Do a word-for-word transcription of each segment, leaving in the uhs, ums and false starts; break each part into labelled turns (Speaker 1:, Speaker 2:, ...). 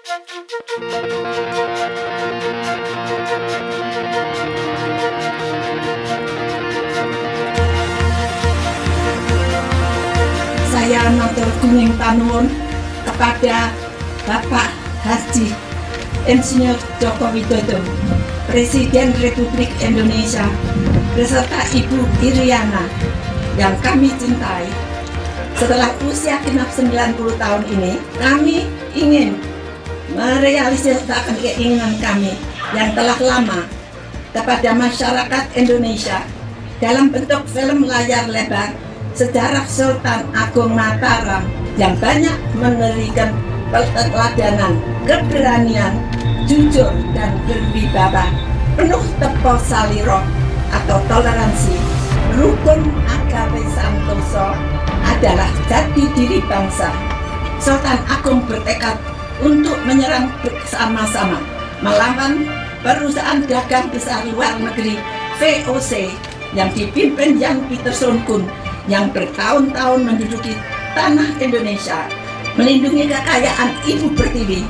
Speaker 1: Saya matur kuning tanuwun kepada Bapak Haji Insinyur Joko Widodo, Presiden Republik Indonesia, beserta Ibu Iriana yang kami cintai. Setelah usia genap sembilan puluh tahun ini, kami ingin merealisasikan keinginan kami yang telah lama kepada masyarakat Indonesia dalam bentuk film layar lebar sejarah Sultan Agung Mataram yang banyak memberikan keteladanan, keberanian, jujur dan berwibawa, penuh tepo saliro atau toleransi, rukun agawe santoso adalah jati diri bangsa. Sultan Agung bertekad untuk menyerang bersama-sama melawan perusahaan dagang besar luar negeri V O C yang dipimpin Jan Pieterszoon Koen yang bertahun-tahun menduduki tanah Indonesia, melindungi kekayaan Ibu Pertiwi,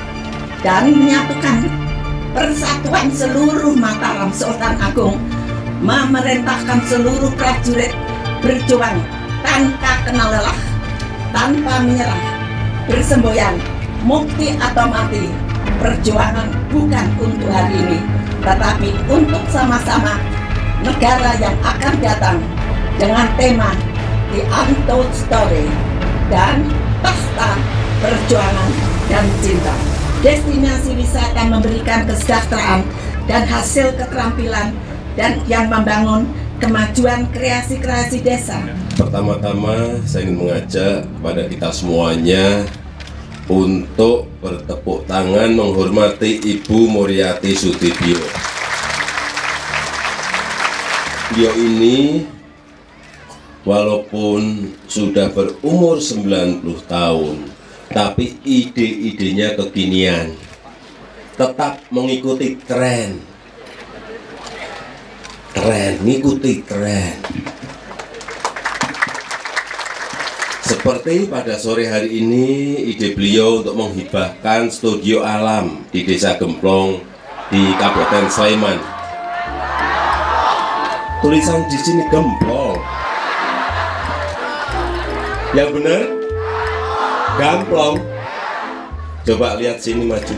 Speaker 1: dan menyatukan persatuan seluruh Mataram. Sultan Agung memerintahkan seluruh prajurit berjuang tanpa kenal lelah, tanpa menyerah, bersemboyan, mukti atau mati. Perjuangan bukan untuk hari ini, tetapi untuk sama-sama negara yang akan datang, dengan tema The Untold Story dan Tahta Perjuangan dan Cinta. Destinasi wisata memberikan kesejahteraan dan hasil keterampilan dan yang membangun kemajuan kreasi-kreasi desa.
Speaker 2: Pertama-tama saya ingin mengajak kepada kita semuanya untuk bertepuk tangan menghormati Ibu Muriati Sudibyo. Beliau ini walaupun sudah berumur sembilan puluh tahun, tapi ide-idenya kekinian, tetap mengikuti tren. Tren, mengikuti tren. Seperti pada sore hari ini, ide beliau untuk menghibahkan studio alam di Desa Gemplong di Kabupaten Sleman. Tulisan di sini Gemplong. Yang benar, Gamplong. Coba lihat sini maju.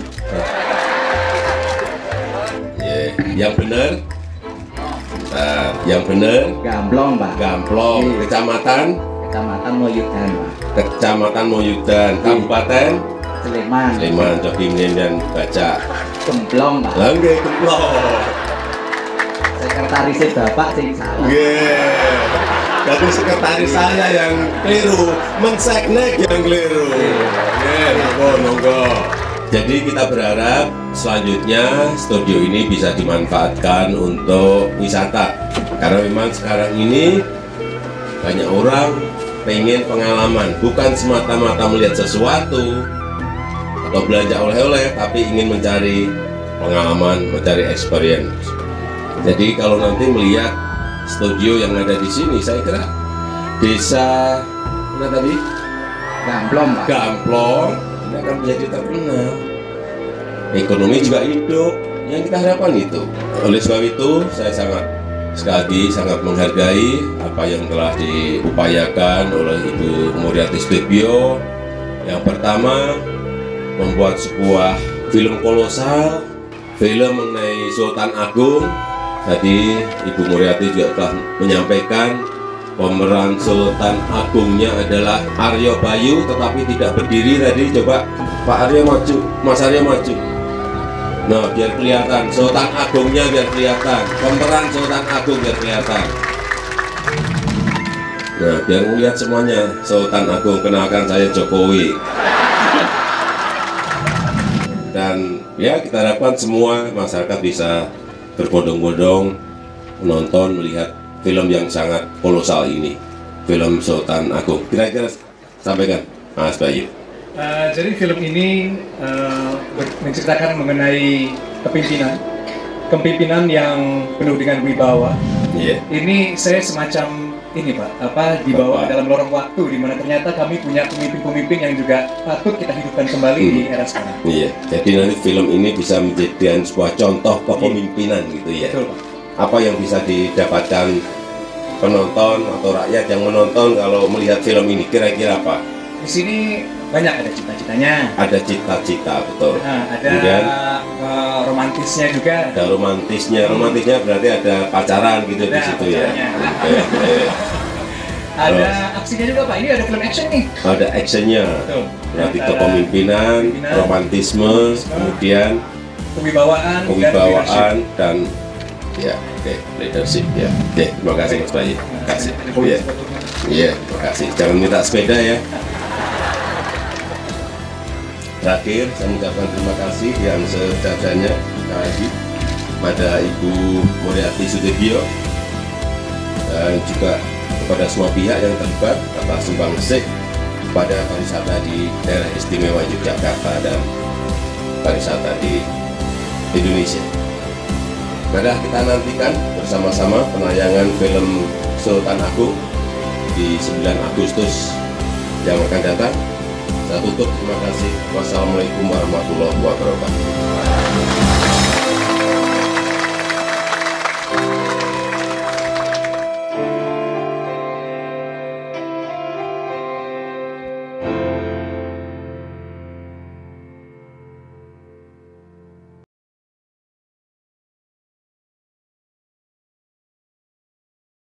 Speaker 2: Yeah. Yang benar, nah, yang benar,
Speaker 3: Gamplong, Pak.
Speaker 2: Gamplong. Kecamatan,
Speaker 3: Kecamatan Moyudan, Pak.
Speaker 2: Kecamatan Moyudan, Kabupaten
Speaker 3: Sleman.
Speaker 2: Sleman. Coba ingin dan baca.
Speaker 3: Gemplong, Pak.
Speaker 2: Langge Gemplong.
Speaker 3: Sekretarisnya Bapak sing salah.
Speaker 2: Yeah. Jadi sekretaris saya yang keliru, menseknek yang keliru. Yeah, monggo, monggo. Jadi kita berharap selanjutnya studio ini bisa dimanfaatkan untuk wisata. Karena memang sekarang ini banyak orang pengen pengalaman, bukan semata-mata melihat sesuatu atau belanja oleh-oleh, tapi ingin mencari pengalaman, mencari experience. Jadi kalau nanti melihat studio yang ada di sini, saya kira desa mana tadi?
Speaker 3: Gamplong, Pak.
Speaker 2: Gamplong ini akan menjadi terkenal. Ekonomi juga hidup, yang kita harapkan itu. Oleh sebab itu, saya sangat sekali lagi sangat menghargai apa yang telah diupayakan oleh Ibu Muriati Sudibyo. Yang pertama, membuat sebuah film kolosal, film mengenai Sultan Agung. Tadi Ibu Muriati juga telah menyampaikan pemeran Sultan Agungnya adalah Aryo Bayu, tetapi tidak berdiri tadi. Coba Pak Aryo maju, Mas Aryo maju. Nah, biar kelihatan Sultan Agungnya, biar kelihatan pemeran Sultan Agung, biar kelihatan. Nah, biar melihat semuanya Sultan Agung. Kenalkan, saya Jokowi. Dan ya, kita harapkan semua masyarakat bisa berbondong-bondong menonton, melihat film yang sangat kolosal ini, film Sultan Agung. Kira-kira sampaikan, Mas Bayu.
Speaker 4: Uh, jadi film ini uh, menceritakan mengenai kepimpinan, kepimpinan yang penuh dengan wibawa.
Speaker 2: Yeah.
Speaker 4: Ini saya semacam ini Pak, apa dibawa
Speaker 2: Bapak.
Speaker 4: dalam lorong waktu di mana ternyata kami punya pemimpin-pemimpin yang juga patut kita hidupkan kembali
Speaker 2: Hmm.
Speaker 4: di era sekarang.
Speaker 2: Iya, jadi nanti film ini bisa menjadi sebuah contoh kepemimpinan gitu ya.
Speaker 4: Betul Pak.
Speaker 2: Apa yang bisa didapatkan penonton atau rakyat yang menonton kalau melihat film ini kira-kira apa?
Speaker 4: Di sini banyak ada cita-citanya.
Speaker 2: Ada cita-cita, betul.
Speaker 4: Nah, ada
Speaker 2: Kemudian
Speaker 4: uh, romantisnya juga.
Speaker 2: ada romantisnya, romantisnya berarti ada pacaran gitu di
Speaker 4: Ada
Speaker 2: situ ya.
Speaker 4: pacarannya.
Speaker 2: Oke, oke.
Speaker 4: Ada
Speaker 2: Terus?
Speaker 4: aksinya juga Pak. Ini ada film action nih.
Speaker 2: Ada actionnya,
Speaker 4: Betul.
Speaker 2: berarti
Speaker 4: Antara
Speaker 2: kepemimpinan,
Speaker 4: kepemimpinan,
Speaker 2: romantisme,
Speaker 4: romantisme,
Speaker 2: kemudian
Speaker 4: kewibawaan, dan
Speaker 2: kewibawaan dan ya, oke, leadership ya. Oke, terima kasih Mas Bayi. Terima kasih. Iya, iya, terima kasih. Jangan minta sepeda ya. Terakhir, saya mengucapkan terima kasih yang sejajarnya lagi pada Ibu Muriati Sudibyo dan juga kepada semua pihak yang terlibat atas sumbangsih pada pariwisata di daerah istimewa Yogyakarta dan pariwisata di Indonesia. Mari kita nantikan bersama-sama penayangan film Sultan Agung di sembilan Agustus yang akan datang. Saya tutup, terima kasih. Wassalamualaikum warahmatullahi wabarakatuh.